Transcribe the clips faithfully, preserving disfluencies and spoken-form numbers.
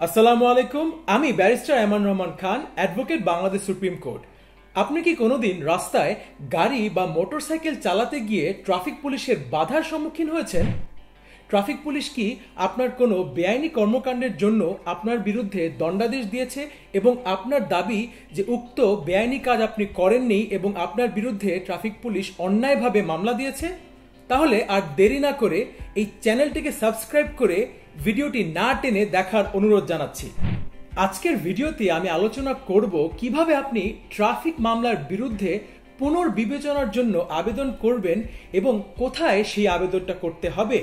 আসসালামু আলাইকুম। আমি barrister Eman Rahman Khan, advocate, Bangladesh supreme court. আপনি কি কোনোদিন রাস্তায় গাড়ি বা মোটরসাইকেল চালাতে গিয়ে ট্রাফিক পুলিশের বাধার সম্মুখীন হয়েছেন? ট্রাফিক পুলিশ কি আপনার কোনো বেআইনি কর্মকাণ্ডের জন্য আপনার বিরুদ্ধে দণ্ডাদেশ দিয়েছে এবং আপনার দাবি যে উক্ত বেআইনি কাজ আপনি করেননি এবং আপনার বিরুদ্ধে ট্রাফিক পুলিশ অন্যায়ভাবে মামলা দিয়েছে? তাহলে আর দেরি না করে এই চ্যানেলটিকে সাবস্ক্রাইব করে ভিডিওটি না টেনে দেখার অনুরোধ জানাচ্ছি। আজকের ভিডিওতে আমি আলোচনা করব কিভাবে আপনি ট্রাফিক মামলার বিরুদ্ধে পুনর্বিবেচনার জন্য আবেদন করবেন এবং কোথায় সেই আবেদনটা করতে হবে।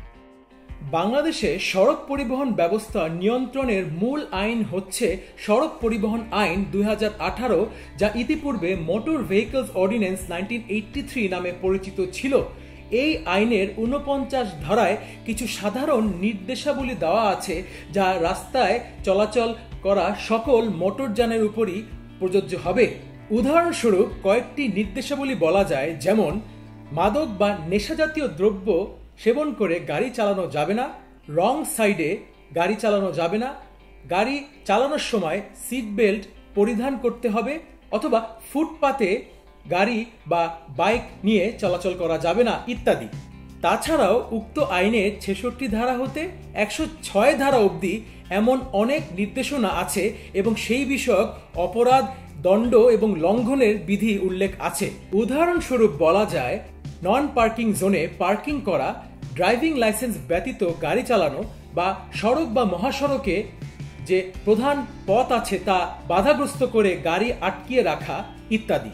বাংলাদেশে সড়ক পরিবহন ব্যবস্থা নিয়ন্ত্রণের মূল আইন হচ্ছে সড়ক পরিবহন আইন দুই হাজার আঠারো, যা ইতিপূর্বে motor vehicles ordinance nineteen eighty three নামে পরিচিত ছিল। এই আইনের ঊনপঞ্চাশ ধারায় কিছু সাধারণ নির্দেশাবলী দেওয়া আছে যা রাস্তায় চলাচল করা সকল মোটরযানের উপরই প্রযোজ্য হবে। উদাহরণস্বরূপ কয়েকটি নির্দেশাবলী বলা যায়, যেমন মাদক বা নেশাজাতীয় দ্রব্য সেবন করে গাড়ি চালানো যাবে না, রং সাইডে গাড়ি চালানো যাবে না, গাড়ি চালানোর সময় সিট বেল্ট পরিধান করতে হবে, অথবা ফুটপাতে গাড়ি বা বাইক নিয়ে চলাচল করা যাবে না ইত্যাদি। তাছাড়াও উক্ত আইনের ছেষট্টি ধারা হতে একশো ছয় ধারা অবধি এমন অনেক নির্দেশনা আছে এবং সেই বিষয়ক অপরাধ, দণ্ড এবং লঙ্ঘনের বিধি উল্লেখ আছে। উদাহরণস্বরূপ বলা যায়, নন পার্কিং জোনে পার্কিং করা, ড্রাইভিং লাইসেন্স ব্যতীত গাড়ি চালানো বা সড়ক বা মহাসড়কে যে প্রধান পথ আছে তা বাধাগ্রস্ত করে গাড়ি আটকিয়ে রাখা ইত্যাদি।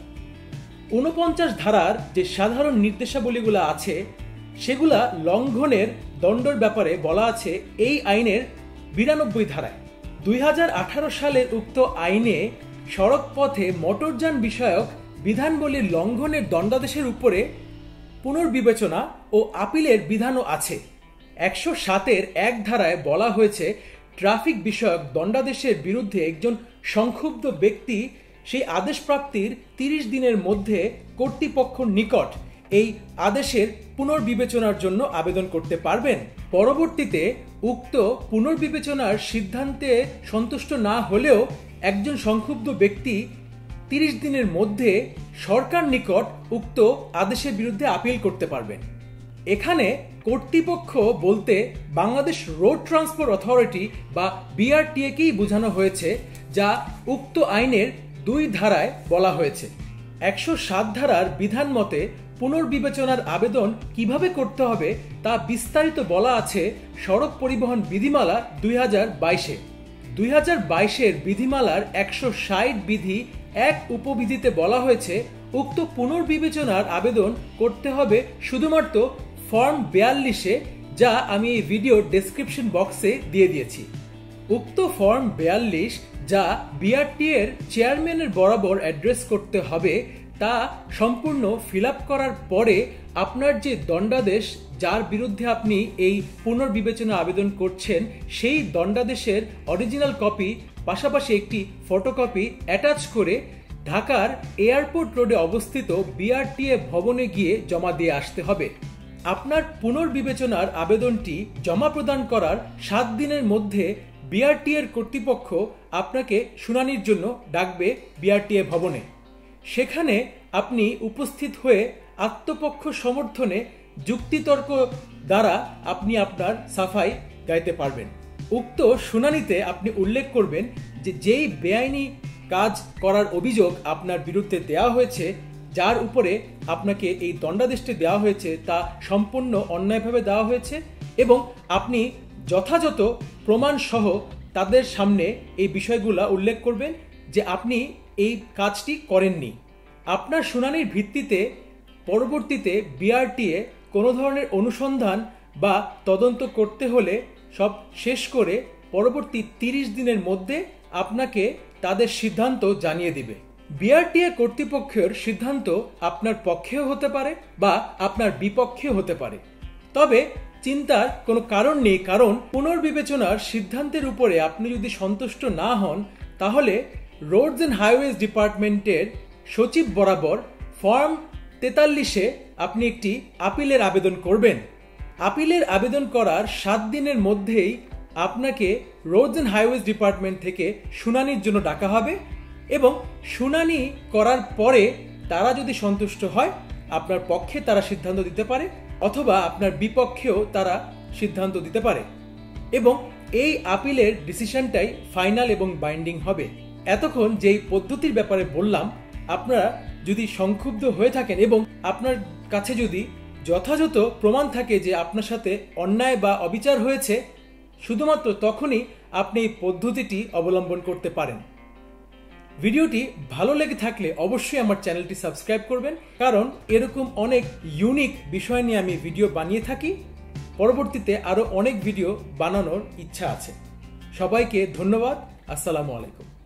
ঊনপঞ্চাশ ধারার যে সাধারণ নির্দেশাবলীগুলো আছে সেগুলা লঙ্ঘনের দণ্ডর ব্যাপারে বলা আছে এই আইনের বিরানব্বই ধারায়। দুই হাজার আঠারো সালের উক্ত আইনে সড়ক পথে মোটরযান বিষয়ক বিধানবলীর লঙ্ঘনের দণ্ডাদেশের উপরে পুনর্বিবেচনা ও আপিলের বিধানও আছে। একশো সাতের এক ধারায় বলা হয়েছে, ট্রাফিক বিষয়ক দণ্ডাদেশের বিরুদ্ধে একজন সংক্ষুব্ধ ব্যক্তি সেই আদেশ প্রাপ্তির তিরিশ দিনের মধ্যে কর্তৃপক্ষের নিকট এই আদেশের পুনর্বিবেচনার জন্য আবেদন করতে পারবেন। পরবর্তীতে উক্ত পুনর্বিবেচনার সিদ্ধান্তে সন্তুষ্ট না হলেও একজন সংক্ষুব্ধ ব্যক্তি তিরিশ দিনের মধ্যে সরকার নিকট উক্ত আদেশের বিরুদ্ধে আপিল করতে পারবেন। এখানে কর্তৃপক্ষ বলতে বাংলাদেশ রোড ট্রান্সপোর্ট অথরিটি বা বিআরটিএ কেই বোঝানো হয়েছে, যা উক্ত আইনের দুই ধারায় বলা হয়েছে। একশো সাত ধারার বিধান মতে পুনর্বিবেচনার আবেদন কিভাবে করতে হবে তা বিস্তারিত বলা আছে সড়ক পরিবহন বিধিমালা দুই হাজার বাইশে। দুই হাজার বাইশের বিধিমালার একশো ষাট বিধি এক উপবিধিতে বলা হয়েছে, উক্ত পুনর্বিবেচনার আবেদন করতে হবে শুধুমাত্র ফর্ম বেয়াল্লিশে, যা আমি এই ভিডিওর ডেসক্রিপশন বক্সে দিয়ে দিয়েছি। উক্ত ফর্ম বেয়াল্লিশ, যা বিআরটি এর চেয়ারম্যানের বরাবর অ্যাড্রেস করতে হবে, তা সম্পূর্ণ ফিল আপ করার পরে আপনার যে দণ্ডাদেশ যার বিরুদ্ধে আপনি এই পুনর্বিবেচনা আবেদন করছেন সেই দণ্ডাদেশের অরিজিনাল কপি পাশাপাশি একটি ফটোকপি অ্যাটাচ করে ঢাকার এয়ারপোর্ট রোডে অবস্থিত বিআরটিএ ভবনে গিয়ে জমা দিয়ে আসতে হবে। আপনার পুনর্বিবেচনার আবেদনটি জমা প্রদান করার সাত দিনের মধ্যে বিআরটি এর কর্তৃপক্ষ আপনাকে শুনানির জন্য ডাকবে বিআরটিএ ভবনে। সেখানে আপনি উপস্থিত হয়ে আত্মপক্ষ সমর্থনে যুক্তিতর্ক দ্বারা আপনি আপনার সাফাই গাইতে পারবেন। উক্ত শুনানিতে আপনি উল্লেখ করবেন যে যেই বেআইনি কাজ করার অভিযোগ আপনার বিরুদ্ধে দেওয়া হয়েছে, যার উপরে আপনাকে এই দণ্ডাদেশটি দেওয়া হয়েছে তা সম্পূর্ণ অন্যায়ভাবে দেওয়া হয়েছে এবং আপনি যথাযথ প্রমাণ সহ তাদের সামনে এই বিষয়গুলো উল্লেখ করবেন যে আপনি এই কাজটি করেননি। আপনার শুনানির ভিত্তিতে পরবর্তীতে বিআরটিএ কোনো ধরনের অনুসন্ধান বা তদন্ত করতে হলে সব শেষ করে পরবর্তী তিরিশ দিনের মধ্যে আপনাকে তাদের সিদ্ধান্ত জানিয়ে দিবে। বিআরটিএ কর্তৃপক্ষের সিদ্ধান্ত আপনার পক্ষেও হতে পারে বা আপনার বিপক্ষেও হতে পারে, তবে চিন্তার কোনো কারণ নেই, কারণ পুনর্বিবেচনার সিদ্ধান্তের উপরে আপনি যদি সন্তুষ্ট না হন তাহলে রোডস অ্যান্ড হাইওয়েজ ডিপার্টমেন্টের সচিব বরাবর ফর্ম তেতাল্লিশে আপনি একটি আপিলের আবেদন করবেন। আপিলের আবেদন করার সাত দিনের মধ্যেই আপনাকে রোডস অ্যান্ড হাইওয়েজ ডিপার্টমেন্ট থেকে শুনানির জন্য ডাকা হবে এবং শুনানি করার পরে তারা যদি সন্তুষ্ট হয় আপনার পক্ষে তারা সিদ্ধান্ত দিতে পারে অথবা আপনার বিপক্ষেও তারা সিদ্ধান্ত দিতে পারে এবং এই আপিলের ডিসিশনটাই ফাইনাল এবং বাইন্ডিং হবে। এতক্ষণ যেই পদ্ধতির ব্যাপারে বললাম, আপনারা যদি সংক্ষুব্ধ হয়ে থাকেন এবং আপনার কাছে যদি যথাযথ প্রমাণ থাকে যে আপনার সাথে অন্যায় বা অবিচার হয়েছে, শুধুমাত্র তখনই আপনি এই পদ্ধতিটি অবলম্বন করতে পারেন। ভিডিওটি ভালো লেগে থাকলে অবশ্যই আমার চ্যানেলটি সাবস্ক্রাইব করবেন, কারণ এরকম অনেক ইউনিক বিষয় নিয়ে আমি ভিডিও বানিয়ে থাকি। পরবর্তীতে আরও অনেক ভিডিও বানানোর ইচ্ছা আছে। সবাইকে ধন্যবাদ। আসসালামু আলাইকুম।